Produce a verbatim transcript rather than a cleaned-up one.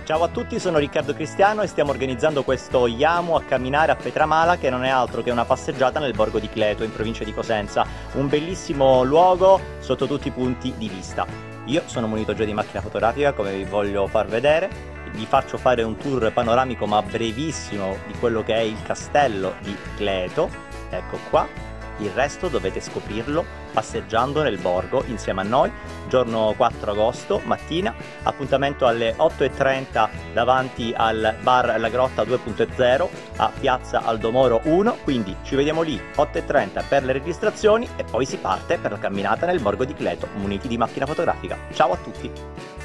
Ciao a tutti, sono Riccardo Cristiano e stiamo organizzando questo Iamo a camminare a Petramala, che non è altro che una passeggiata nel borgo di Cleto, in provincia di Cosenza. Un bellissimo luogo sotto tutti i punti di vista. Io sono munito già di macchina fotografica, come vi voglio far vedere. Vi faccio fare un tour panoramico ma brevissimo di quello che è il castello di Cleto. Ecco qua. Il resto dovete scoprirlo passeggiando nel borgo insieme a noi. Giorno quattro agosto, mattina, appuntamento alle otto e trenta davanti al bar La Grotta due punto zero a Piazza Aldomoro uno, quindi ci vediamo lì otto e trenta per le registrazioni e poi si parte per la camminata nel borgo di Cleto, muniti di macchina fotografica. Ciao a tutti!